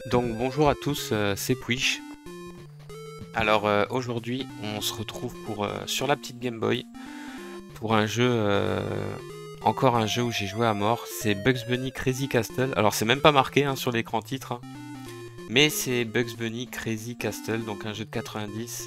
Donc bonjour à tous, c'est Pwish. Alors aujourd'hui on se retrouve pour sur la petite Game Boy pour un jeu, encore un jeu où j'ai joué à mort, c'est Bugs Bunny Crazy Castle. Alors c'est même pas marqué hein, sur l'écran titre, hein, mais c'est Bugs Bunny Crazy Castle, donc un jeu de 90.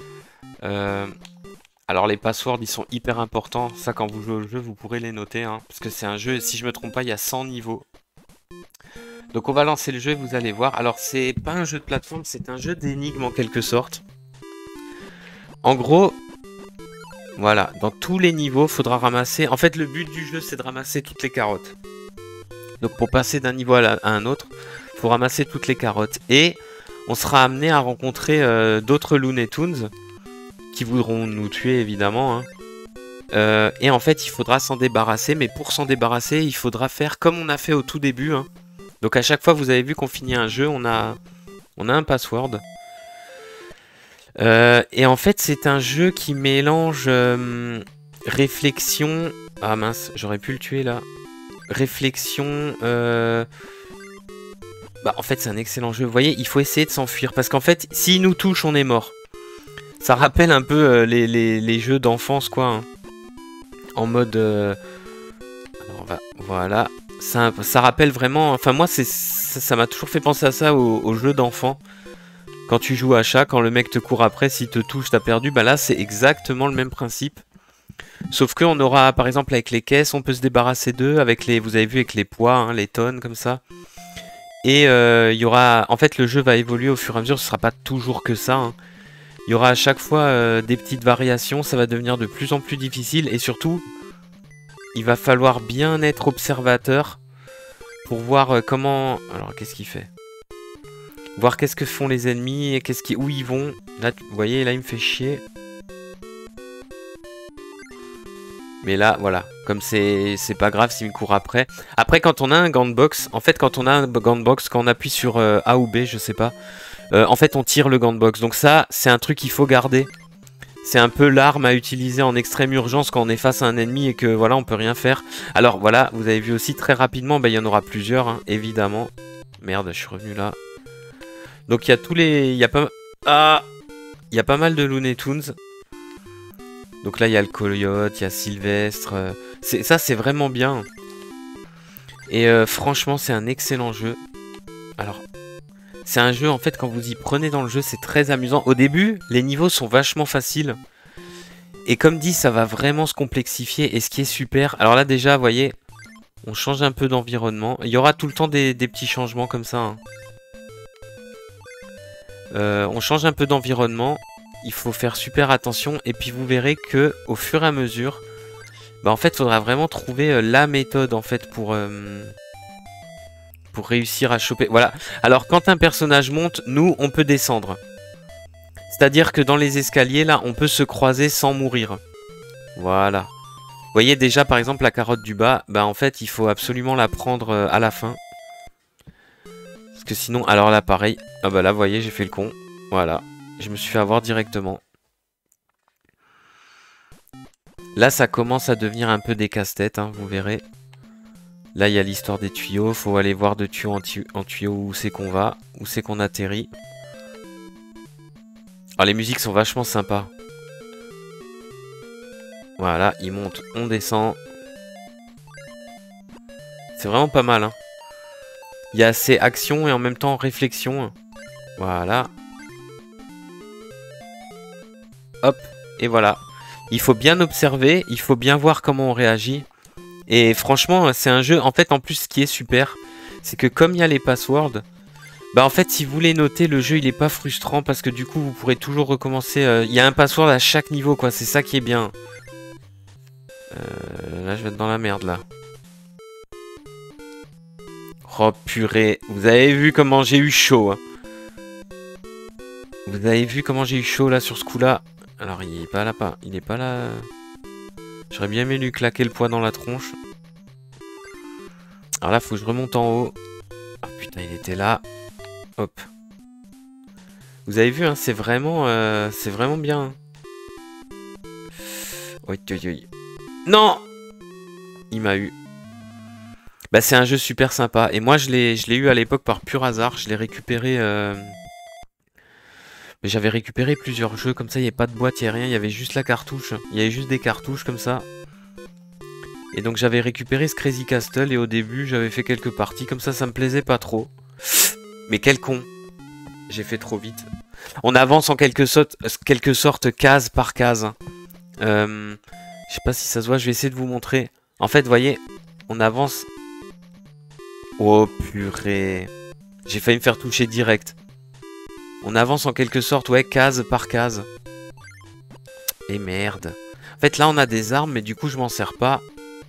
Alors les passwords ils sont hyper importants, ça quand vous jouez au jeu vous pourrez les noter, hein, parce que c'est un jeu, si je me trompe pas, il y a 100 niveaux. Donc on va lancer le jeu et vous allez voir. Alors c'est pas un jeu de plateforme, c'est un jeu d'énigmes en quelque sorte. En gros, voilà, dans tous les niveaux, faudra ramasser... En fait, le but du jeu, c'est de ramasser toutes les carottes. Donc pour passer d'un niveau à un autre, faut ramasser toutes les carottes. Et on sera amené à rencontrer d'autres Looney Tunes qui voudront nous tuer, évidemment. Hein. Et en fait, il faudra s'en débarrasser. Mais pour s'en débarrasser, il faudra faire comme on a fait au tout début. Hein. Donc à chaque fois, vous avez vu qu'on finit un jeu, on a un password. Et en fait, c'est un jeu qui mélange réflexion... Ah mince, j'aurais pu le tuer là. Réflexion... Bah en fait, c'est un excellent jeu. Vous voyez, il faut essayer de s'enfuir. Parce qu'en fait, s'il nous touche, on est mort. Ça rappelle un peu les jeux d'enfance, quoi. Hein. En mode... Alors, voilà. Ça rappelle vraiment... Enfin, moi, ça m'a toujours fait penser à ça aux jeux d'enfants. Quand tu joues à chat, quand le mec te court après, s'il te touche, t'as perdu. Bah là, c'est exactement le même principe. Sauf qu'on aura, par exemple, avec les caisses, on peut se débarrasser d'eux. Avec les, vous avez vu, avec les poids, hein, les tonnes, comme ça. Et il y aura... En fait, le jeu va évoluer au fur et à mesure. Ce sera pas toujours que ça. Hein. Il y aura à chaque fois des petites variations. Ça va devenir de plus en plus difficile. Et surtout, il va falloir bien être observateur pour voir comment... Alors, qu'est-ce qu'il fait ? Voir qu'est-ce que font les ennemis et où ils vont. Là, vous voyez, là, il me fait chier. Mais là, voilà. Comme c'est pas grave s'il me court après. Après, quand on a un gant de boxe, en fait, quand on a un gant de boxe, quand on appuie sur A ou B, je sais pas, en fait, on tire le gant de boxe. Donc ça, c'est un truc qu'il faut garder. C'est un peu l'arme à utiliser en extrême urgence quand on est face à un ennemi et que, voilà, on peut rien faire. Alors, voilà, vous avez vu aussi très rapidement, bah, il y en aura plusieurs, hein, évidemment. Merde, je suis revenu là. Donc il y a tous les... Il y a pas... Ah, il y a pas mal de Looney Tunes. Donc là il y a le Coyote, il y a Sylvestre. Ça c'est vraiment bien. Et franchement c'est un excellent jeu. Alors, c'est un jeu en fait quand vous y prenez dans le jeu c'est très amusant. Au début les niveaux sont vachement faciles. Et comme dit ça va vraiment se complexifier. Et ce qui est super... Alors là déjà vous voyez, on change un peu d'environnement. Il y aura tout le temps des petits changements comme ça. Hein. On change un peu d'environnement, il faut faire super attention et puis vous verrez que au fur et à mesure, bah en fait, il faudra vraiment trouver la méthode en fait pour réussir à choper. Voilà. Alors quand un personnage monte, nous on peut descendre. C'est-à-dire que dans les escaliers là, on peut se croiser sans mourir. Voilà. Vous voyez déjà par exemple la carotte du bas, bah en fait, il faut absolument la prendre à la fin. Parce que sinon, alors là pareil, ah bah là vous voyez j'ai fait le con, voilà, je me suis fait avoir directement. Là ça commence à devenir un peu des casse-têtes, hein, vous verrez. Là il y a l'histoire des tuyaux, faut aller voir de tuyau en tuyau où c'est qu'on va, où c'est qu'on atterrit. Alors les musiques sont vachement sympas. Voilà, il monte, on descend. C'est vraiment pas mal, hein. Il y a assez action et en même temps réflexion. Voilà. Hop, et voilà. Il faut bien observer, il faut bien voir comment on réagit. Et franchement, c'est un jeu, en fait, en plus, ce qui est super, c'est que comme il y a les passwords, bah en fait, si vous les notez, le jeu, il est pas frustrant parce que du coup, vous pourrez toujours recommencer. Il y a un password à chaque niveau, quoi. C'est ça qui est bien. Là, je vais être dans la merde, là. Oh, purée. Vous avez vu comment j'ai eu chaud, hein. Vous avez vu comment j'ai eu chaud, là, sur ce coup-là. Alors, il est pas là, pas. Il est pas là. J'aurais bien aimé lui claquer le poing dans la tronche. Alors là, faut que je remonte en haut. Ah putain, il était là. Hop. Vous avez vu, hein, c'est vraiment bien. Hein. Oui, oui, oui. Non! Il m'a eu. Bah, c'est un jeu super sympa. Et moi, je l'ai eu à l'époque par pur hasard. Je l'ai récupéré. Mais j'avais récupéré plusieurs jeux comme ça. Il n'y avait pas de boîte, il n'y avait rien. Il y avait juste la cartouche. Il y avait juste des cartouches comme ça. Et donc, j'avais récupéré ce Crazy Castle. Et au début, j'avais fait quelques parties. Comme ça me plaisait pas trop. Mais quel con. J'ai fait trop vite. On avance en quelque sorte case par case. Je sais pas si ça se voit. Je vais essayer de vous montrer. En fait, vous voyez, on avance. Oh purée. J'ai failli me faire toucher direct. On avance en quelque sorte, ouais, case par case. Et merde. En fait, là, on a des armes, mais du coup, je m'en sers pas.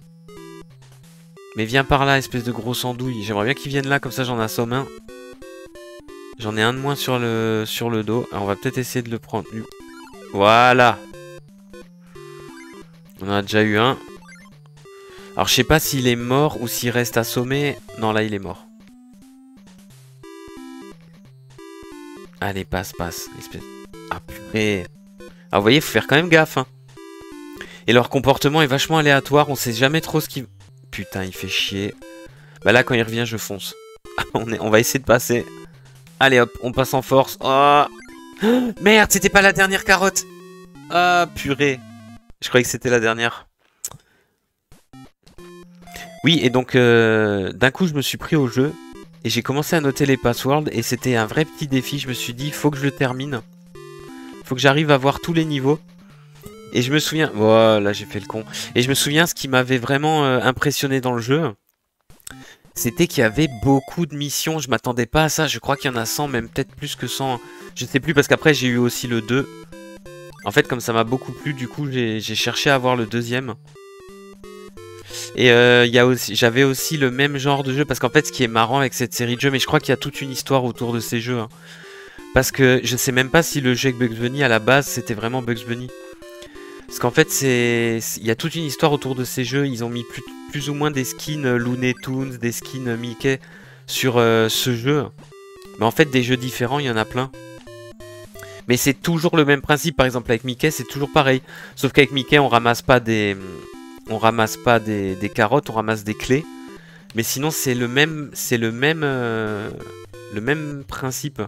Mais viens par là, espèce de gros andouille. J'aimerais bien qu'il vienne là, comme ça, j'en assomme un. J'en ai un de moins sur le dos. Alors, on va peut-être essayer de le prendre. Voilà. On en a déjà eu un. Alors, je sais pas s'il est mort ou s'il reste assommé. Non, là, il est mort. Allez, passe. Espèce... Ah, purée. Alors, vous voyez, il faut faire quand même gaffe, hein. Et leur comportement est vachement aléatoire. On sait jamais trop ce qui... Putain, il fait chier. Bah là, quand il revient, je fonce. On va essayer de passer. Allez, hop, on passe en force. Oh, merde, c'était pas la dernière carotte. Ah, purée. Je croyais que c'était la dernière. Oui, et donc, d'un coup, je me suis pris au jeu. Et j'ai commencé à noter les passwords. Et c'était un vrai petit défi. Je me suis dit, faut que je le termine. Faut que j'arrive à voir tous les niveaux. Et je me souviens... Voilà, j'ai fait le con. Et je me souviens, ce qui m'avait vraiment impressionné dans le jeu, c'était qu'il y avait beaucoup de missions. Je m'attendais pas à ça. Je crois qu'il y en a 100, même peut-être plus que 100. Je sais plus, parce qu'après, j'ai eu aussi le 2. En fait, comme ça m'a beaucoup plu, du coup, j'ai cherché à avoir le deuxième. Et j'avais aussi le même genre de jeu. Parce qu'en fait, ce qui est marrant avec cette série de jeux, mais je crois qu'il y a toute une histoire autour de ces jeux. Hein. Parce que je sais même pas si le jeu avec Bugs Bunny, à la base, c'était vraiment Bugs Bunny. Parce qu'en fait, il y a toute une histoire autour de ces jeux. Ils ont mis plus ou moins des skins Looney Tunes, des skins Mickey sur ce jeu. Mais en fait, des jeux différents, il y en a plein. Mais c'est toujours le même principe. Par exemple, avec Mickey, c'est toujours pareil. Sauf qu'avec Mickey, on ramasse pas des carottes, on ramasse des clés. Mais sinon, c'est le même principe.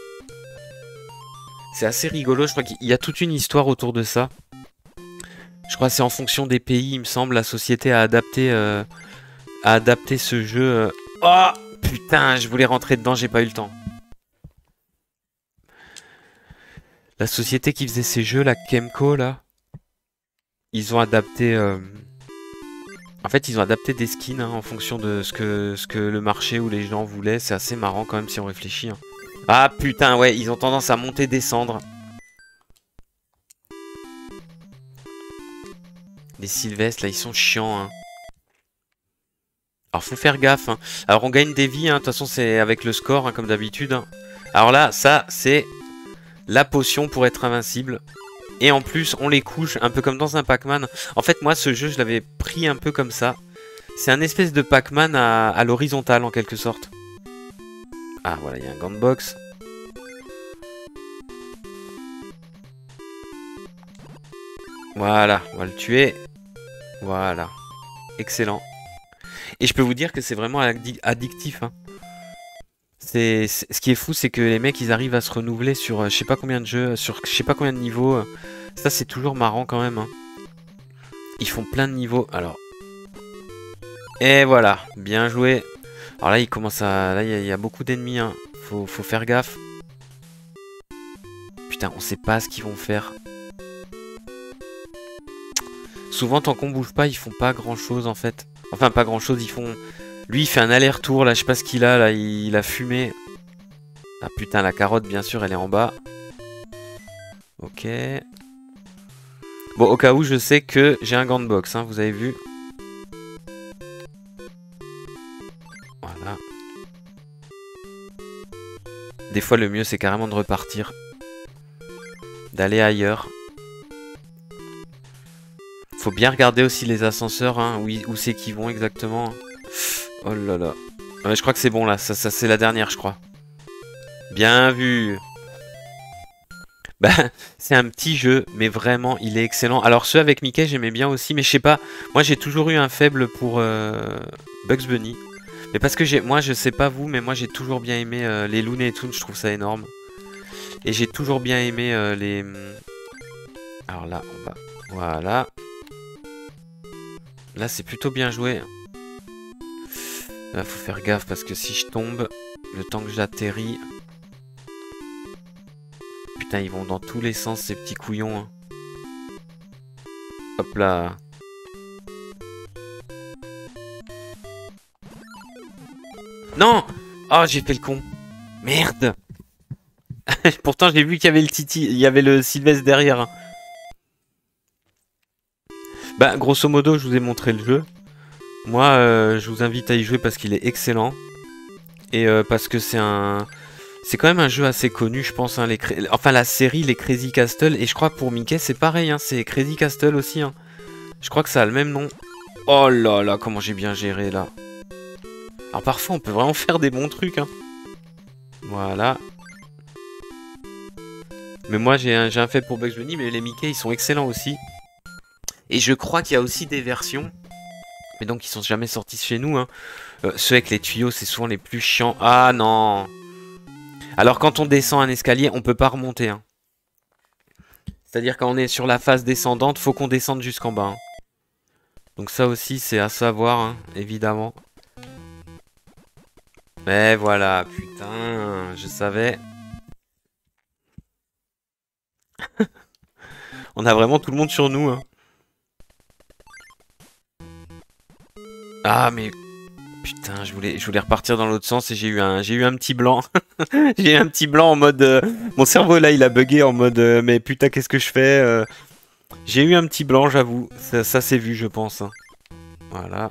C'est assez rigolo. Je crois qu'il y a toute une histoire autour de ça. Je crois que c'est en fonction des pays, il me semble, la société a adapté ce jeu. Oh putain, je voulais rentrer dedans, j'ai pas eu le temps. La société qui faisait ces jeux, la Kemco, là, ils ont adapté... En fait, ils ont adapté des skins hein, en fonction de ce que le marché ou les gens voulaient. C'est assez marrant quand même si on réfléchit. Hein. Ah putain, ouais, ils ont tendance à monter, descendre. Les Sylvestres, là, ils sont chiants. Hein. Alors, faut faire gaffe. Hein. Alors, on gagne des vies. Hein. De toute façon, c'est avec le score, hein, comme d'habitude. Hein. Alors là, ça, c'est la potion pour être invincible. Et en plus, on les couche, un peu comme dans un Pac-Man. En fait, moi, ce jeu, je l'avais pris un peu comme ça. C'est un espèce de Pac-Man à l'horizontale, en quelque sorte. Ah, voilà, il y a un gant de boxe. Voilà, on va le tuer. Voilà. Excellent. Et je peux vous dire que c'est vraiment addictif. Hein. Ce qui est fou, c'est que les mecs, ils arrivent à se renouveler sur je sais pas combien de jeux, sur je sais pas combien de niveaux. Ça, c'est toujours marrant quand même. Hein. Ils font plein de niveaux. Alors. Et voilà. Bien joué. Alors là, il commence à... Là, il y a beaucoup d'ennemis. Hein. Faut faire gaffe. Putain, on sait pas ce qu'ils vont faire. Souvent, tant qu'on bouge pas, ils font pas grand chose en fait. Enfin, pas grand chose, ils font... Lui, il fait un aller-retour, là, je sais pas ce qu'il a, là, il a fumé. Ah putain, la carotte, bien sûr, elle est en bas. Ok. Bon, au cas où, je sais que j'ai un gant de boxe, hein, vous avez vu. Voilà. Des fois, le mieux, c'est carrément de repartir. D'aller ailleurs. Faut bien regarder aussi les ascenseurs, hein, où c'est qu'ils vont exactement. Oh là là. Ouais, je crois que c'est bon là, ça c'est la dernière je crois. Bien vu. Bah, c'est un petit jeu, mais vraiment, il est excellent. Alors, ceux avec Mickey, j'aimais bien aussi, mais je sais pas. Moi, j'ai toujours eu un faible pour Bugs Bunny. Mais parce que moi, je sais pas vous, mais moi, j'ai toujours bien aimé les Looney Tunes, je trouve ça énorme. Et j'ai toujours bien aimé les... Alors là, on va... Voilà. Là, c'est plutôt bien joué. Là, faut faire gaffe, parce que si je tombe, le temps que j'atterris... Putain, ils vont dans tous les sens, ces petits couillons. Hein. Hop là. Non! Oh, j'ai fait le con. Merde! Pourtant, j'ai vu qu'il y avait le Titi, il y avait le Sylvestre derrière. Hein. Bah, grosso modo, je vous ai montré le jeu. Moi, je vous invite à y jouer parce qu'il est excellent. Et parce que c'est un... C'est quand même un jeu assez connu, je pense. Hein, enfin, la série, les Crazy Castle. Et je crois que pour Mickey, c'est pareil. Hein, c'est Crazy Castle aussi. Hein. Je crois que ça a le même nom. Oh là là, comment j'ai bien géré, là. Alors, parfois, on peut vraiment faire des bons trucs. Hein. Voilà. Mais moi, j'ai un fait pour Bugs Bunny. Mais les Mickey, ils sont excellents aussi. Et je crois qu'il y a aussi des versions... Mais donc, ils sont jamais sortis chez nous. Hein. Ceux avec les tuyaux, c'est souvent les plus chiants. Ah non! Alors, quand on descend un escalier, on peut pas remonter. Hein. C'est-à-dire, quand on est sur la phase descendante, faut qu'on descende jusqu'en bas. Hein. Donc ça aussi, c'est à savoir, hein, évidemment. Mais voilà, putain, je savais. On a vraiment tout le monde sur nous. Hein. Ah, mais... Putain, je voulais repartir dans l'autre sens et j'ai eu un petit blanc. J'ai eu un petit blanc en mode... Mon cerveau, là, il a bugué en mode... Mais putain, qu'est-ce que je fais J'ai eu un petit blanc, j'avoue. Ça s'est vu, je pense. Hein. Voilà.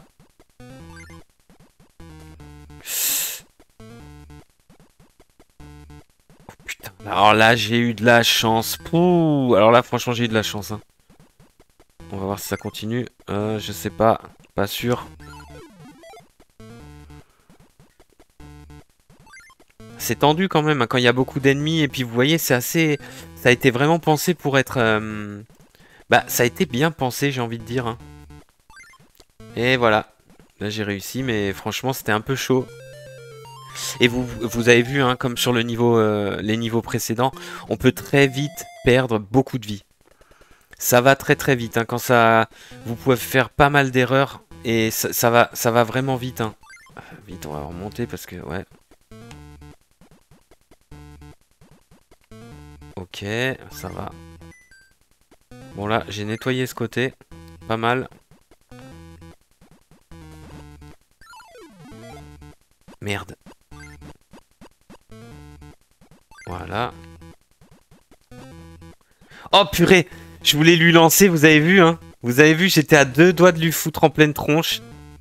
Oh, putain. Alors là, j'ai eu de la chance. Pouh. Alors là, franchement, j'ai eu de la chance. Hein. On va voir si ça continue. Je sais pas. Pas sûr. C'est tendu quand même, hein, quand il y a beaucoup d'ennemis. Et puis vous voyez, c'est assez... Ça a été vraiment pensé pour être... Bah, ça a été bien pensé, j'ai envie de dire. Hein. Et voilà. Là, j'ai réussi, mais franchement, c'était un peu chaud. Et vous avez vu, hein, comme sur le niveau, les niveaux précédents, on peut très vite perdre beaucoup de vie. Ça va très très vite. Hein, quand ça... Vous pouvez faire pas mal d'erreurs. Et ça va vraiment vite. Hein. Vite, on va remonter parce que... Ouais. Ok, ça va. Bon là, j'ai nettoyé ce côté. Pas mal. Merde. Voilà. Oh purée! Je voulais lui lancer, vous avez vu, hein? Vous avez vu, j'étais à 2 doigts de lui foutre en pleine tronche.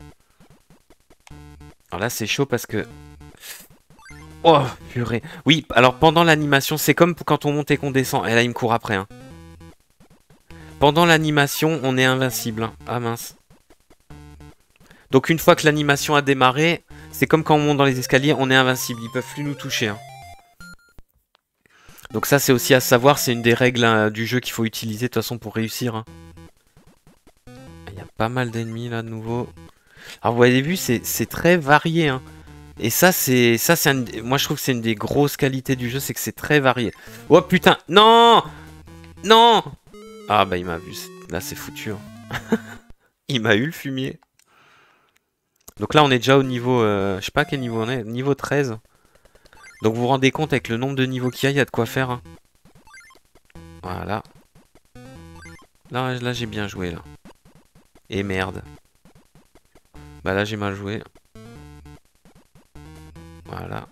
Alors là, c'est chaud parce que... Oh, purée. Oui, alors pendant l'animation, c'est comme quand on monte et qu'on descend. Et là, il me court après, hein. Pendant l'animation, on est invincible. Hein. Ah mince. Donc une fois que l'animation a démarré, c'est comme quand on monte dans les escaliers, on est invincible. Ils peuvent plus nous toucher. Hein. Donc ça, c'est aussi à savoir. C'est une des règles hein, du jeu qu'il faut utiliser de toute façon pour réussir. Hein. Il y a pas mal d'ennemis là de nouveau. Alors vous avez vu, c'est très varié. Hein. Et ça, moi je trouve que c'est une des grosses qualités du jeu, c'est que c'est très varié. Oh putain, non! Non! Ah bah il m'a vu, là c'est foutu. Hein. Il m'a eu le fumier. Donc là on est déjà au niveau, je sais pas quel niveau on est, niveau 13. Donc vous vous rendez compte avec le nombre de niveaux qu'il y a de quoi faire. Hein. Voilà. Là j'ai bien joué là. Et merde. Bah là j'ai mal joué. Voilà.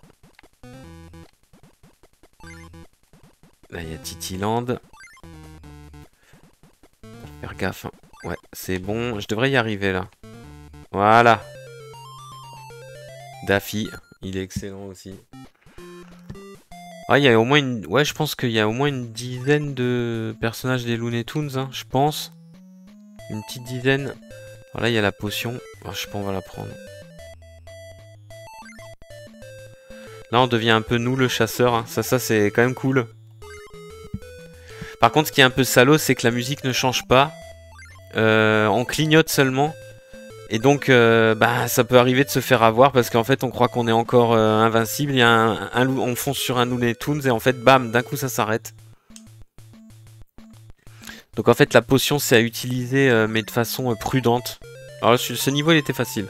Là, il y a Titiland. Faire gaffe. Hein. Ouais, c'est bon. Je devrais y arriver, là. Voilà. Daffy. Il est excellent aussi. Ah, il y a au moins une... Ouais, je pense qu'il y a au moins une dizaine de personnages des Looney Tunes, hein, je pense. Une petite dizaine. Voilà, il y a la potion. Ah, je sais pas, on va la prendre. Là, on devient un peu nous, le chasseur. Hein. Ça c'est quand même cool. Par contre, ce qui est un peu salaud, c'est que la musique ne change pas. On clignote seulement. Et donc, bah, ça peut arriver de se faire avoir parce qu'en fait, on croit qu'on est encore invincible. Il y a on fonce sur un Looney Tunes et en fait, bam, d'un coup, ça s'arrête. Donc en fait, la potion, c'est à utiliser, mais de façon prudente. Alors, ce niveau, il était facile.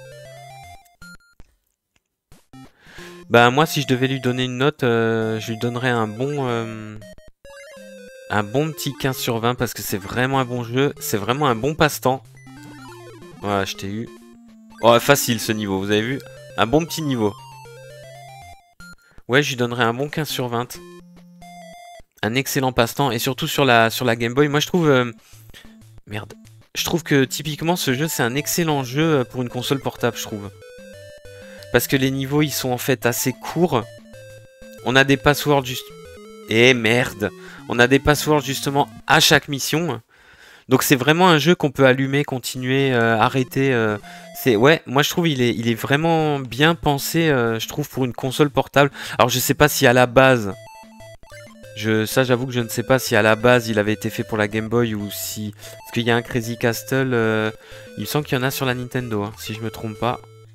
Bah, moi, si je devais lui donner une note, je lui donnerais un bon petit 15 sur 20 parce que c'est vraiment un bon jeu. C'est vraiment un bon passe-temps. Voilà, je t'ai eu. Oh, facile ce niveau, vous avez vu? Un bon petit niveau. Ouais, je lui donnerais un bon 15 sur 20. Un excellent passe-temps. Et surtout sur la Game Boy. Moi, je trouve... Merde. Je trouve que typiquement, ce jeu, c'est un excellent jeu pour une console portable, je trouve. Parce que les niveaux, ils sont en fait assez courts. On a des passwords juste... Eh merde! On a des passwords justement à chaque mission. Donc c'est vraiment un jeu qu'on peut allumer, continuer, arrêter. Ouais, moi je trouve il est vraiment bien pensé, je trouve, pour une console portable. Alors je sais pas si à la base, ça j'avoue que je ne sais pas si à la base il avait été fait pour la Game Boy ou si... Parce qu'il y a un Crazy Castle, il me semble qu'il y en a sur la Nintendo, hein, si je me trompe pas.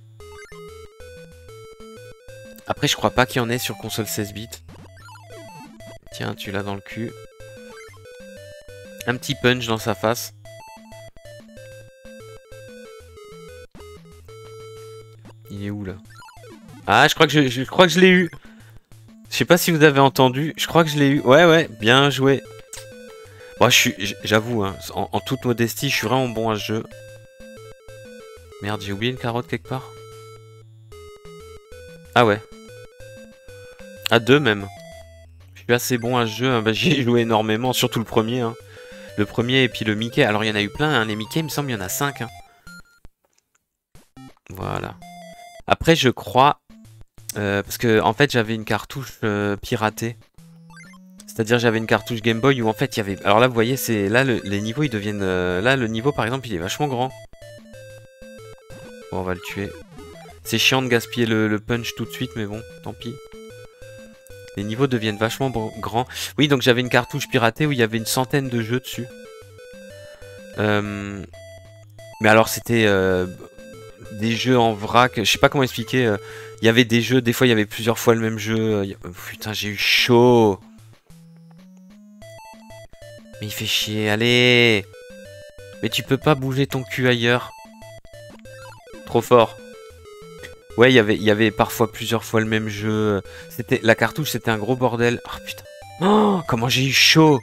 Après je crois pas qu'il y en ait sur console 16 bits. Tiens, tu l'as dans le cul. Un petit punch dans sa face. Il est où là? Ah, je crois que je l'ai eu. Je sais pas si vous avez entendu. Je crois que je l'ai eu. Ouais, ouais, bien joué. Bon, j'avoue, hein, en toute modestie, je suis vraiment bon à ce jeu. Merde, j'ai oublié une carotte quelque part. Ah ouais. À deux même. Je suis assez bon à ce jeu. Hein. Bah, j'y ai joué énormément, surtout le premier. Hein. Le premier et puis le Mickey. Alors il y en a eu plein, hein. Les Mickey, il me semble, il y en a 5. Hein. Voilà. Après, je crois... parce que en fait, j'avais une cartouche piratée. C'est-à-dire, j'avais une cartouche Game Boy où en fait, il y avait... Alors là, vous voyez, c'est là, les niveaux, ils deviennent... Là, le niveau, par exemple, il est vachement grand. Bon, on va le tuer. C'est chiant de gaspiller le punch tout de suite, mais bon, tant pis. Les niveaux deviennent vachement grands. Oui, donc j'avais une cartouche piratée où il y avait une centaine de jeux dessus. Mais alors, c'était... des jeux en vrac, je sais pas comment expliquer. Il y avait des jeux, des fois il y avait plusieurs fois le même jeu. Putain, j'ai eu chaud. Mais il fait chier, allez. Mais tu peux pas bouger ton cul ailleurs. Trop fort. Ouais, il y avait parfois plusieurs fois le même jeu. La cartouche, c'était un gros bordel. Oh putain. Oh, comment j'ai eu chaud.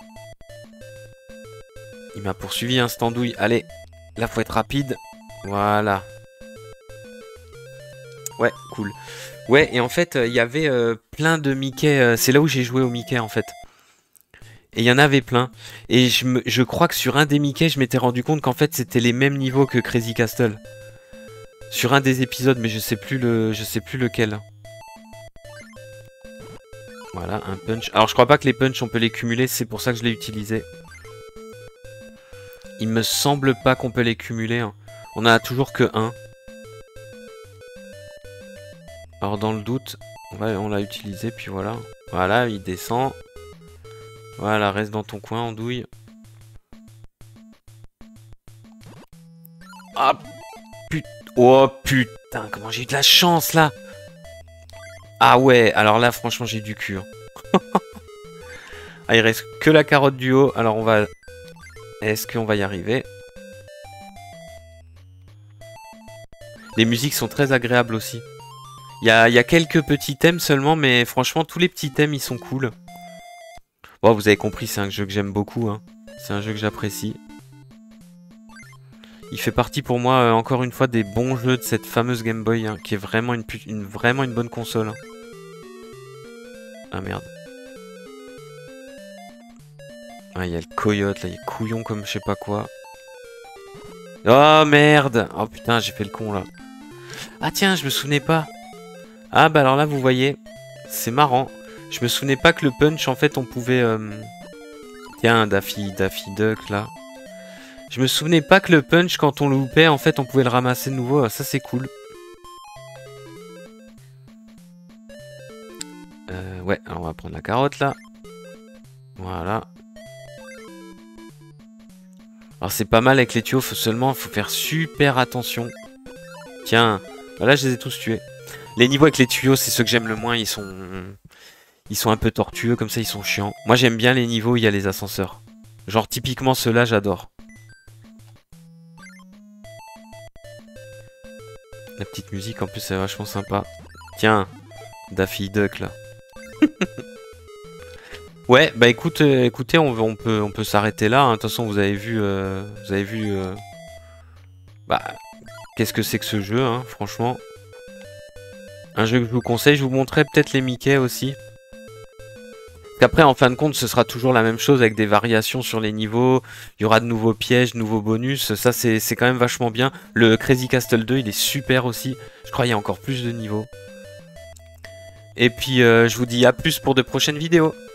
Il m'a poursuivi, hein, cette andouille. Allez, là faut être rapide. Voilà. Ouais, cool. Ouais, et en fait, il y avait plein de Mickey. C'est là où j'ai joué au Mickey, en fait. Et il y en avait plein. Et je crois que sur un des Mickey, je m'étais rendu compte qu'en fait, c'était les mêmes niveaux que Crazy Castle. Sur un des épisodes, mais je sais plus lequel. Voilà, un punch. Alors, je crois pas que les punchs, on peut les cumuler. C'est pour ça que je l'ai utilisé. Il me semble pas qu'on peut les cumuler. Hein. On en a toujours que un. Alors dans le doute, on l'a utilisé, puis voilà. Voilà, il descend. Voilà, reste dans ton coin, andouille. Ah, putain. Oh putain, comment j'ai eu de la chance là. Ah ouais, alors là, franchement, j'ai du cul. Hein. Ah, il reste que la carotte du haut. Alors on va... Est-ce qu'on va y arriver? Les musiques sont très agréables aussi. Il y a quelques petits thèmes seulement, mais franchement, tous les petits thèmes, ils sont cool. Bon, vous avez compris, c'est un jeu que j'aime beaucoup. Hein. C'est un jeu que j'apprécie. Il fait partie pour moi, encore une fois, des bons jeux de cette fameuse Game Boy, hein, qui est vraiment vraiment une bonne console. Hein. Ah merde. Ah, il y a le coyote, là, il est couillon comme je sais pas quoi. Oh merde! Oh putain, j'ai fait le con là. Ah tiens, je me souvenais pas. Ah bah alors là, vous voyez, c'est marrant. Je me souvenais pas que le punch, en fait, on pouvait... Tiens, Daffy Duck, là. Je me souvenais pas que le punch, quand on le loupait, en fait, on pouvait le ramasser de nouveau. Ça, c'est cool. Ouais, alors on va prendre la carotte, là. Voilà. Alors c'est pas mal avec les tuyaux, seulement faut faire super attention. Tiens, voilà, je les ai tous tués. Les niveaux avec les tuyaux, c'est ceux que j'aime le moins, ils sont un peu tortueux, comme ça ils sont chiants. Moi j'aime bien les niveaux où il y a les ascenseurs. Genre typiquement ceux-là, j'adore. La petite musique en plus c'est vachement sympa. Tiens, Daffy Duck là. Ouais, bah écoute, écoutez, on peut s'arrêter là, hein. De toute façon, bah, qu'est-ce que c'est que ce jeu, hein, franchement. Un jeu que je vous conseille, je vous montrerai peut-être les Mickey aussi. Parce qu'après, en fin de compte, ce sera toujours la même chose avec des variations sur les niveaux. Il y aura de nouveaux pièges, de nouveaux bonus. Ça, c'est quand même vachement bien. Le Crazy Castle 2, il est super aussi. Je crois qu'il y a encore plus de niveaux. Et puis, je vous dis à plus pour de prochaines vidéos.